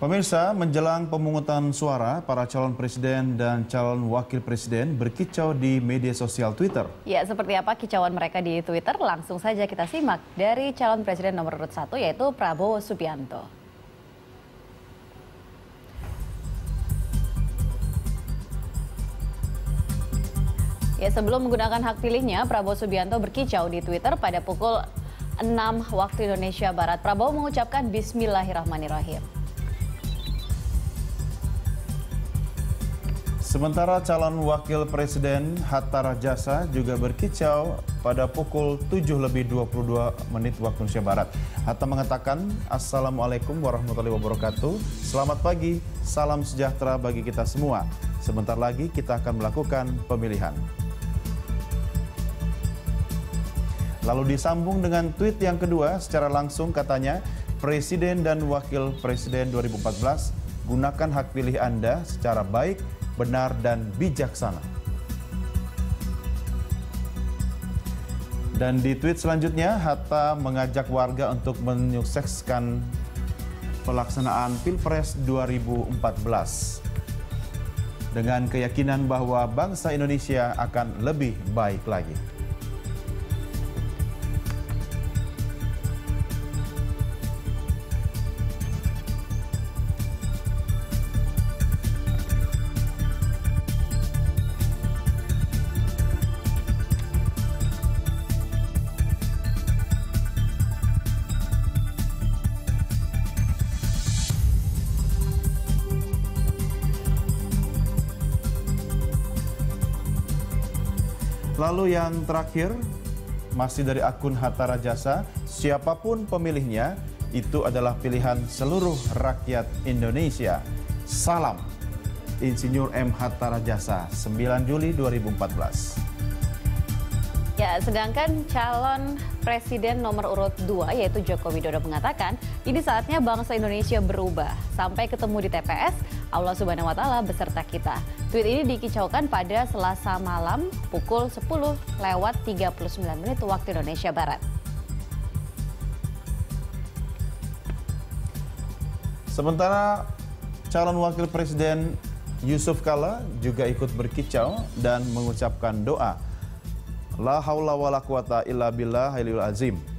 Pemirsa, menjelang pemungutan suara, para calon presiden dan calon wakil presiden berkicau di media sosial Twitter. Ya, seperti apa kicauan mereka di Twitter? Langsung saja kita simak dari calon presiden nomor urut 1 yaitu Prabowo Subianto. Ya, sebelum menggunakan hak pilihnya, Prabowo Subianto berkicau di Twitter pada pukul 6 waktu Indonesia Barat. Prabowo mengucapkan Bismillahirrahmanirrahim. Sementara calon wakil presiden Hatta Rajasa juga berkicau pada pukul 7:22 waktu Indonesia Barat. Hatta mengatakan, Assalamualaikum warahmatullahi wabarakatuh. Selamat pagi, salam sejahtera bagi kita semua. Sebentar lagi kita akan melakukan pemilihan. Lalu disambung dengan tweet yang kedua, secara langsung katanya, Presiden dan Wakil Presiden 2014, gunakan hak pilih Anda secara baik, benar, dan bijaksana. Dan di tweet selanjutnya, Hatta mengajak warga untuk menyukseskan pelaksanaan Pilpres 2014 dengan keyakinan bahwa bangsa Indonesia akan lebih baik lagi. Lalu yang terakhir, masih dari akun Hatta Rajasa, siapapun pemilihnya, itu adalah pilihan seluruh rakyat Indonesia. Salam, Insinyur M. Hatta Rajasa, 9 Juli 2014. Ya, sedangkan calon presiden nomor urut 2 yaitu Joko Widodo mengatakan, ini saatnya bangsa Indonesia berubah. Sampai ketemu di TPS, Allah Subhanahu wa Ta'ala beserta kita. Tweet ini dikicaukan pada Selasa malam pukul 10:39 waktu Indonesia Barat. Sementara calon wakil presiden Yusuf Kala juga ikut berkicau dan mengucapkan doa. La haula wala quwata illa billah aliyul azim.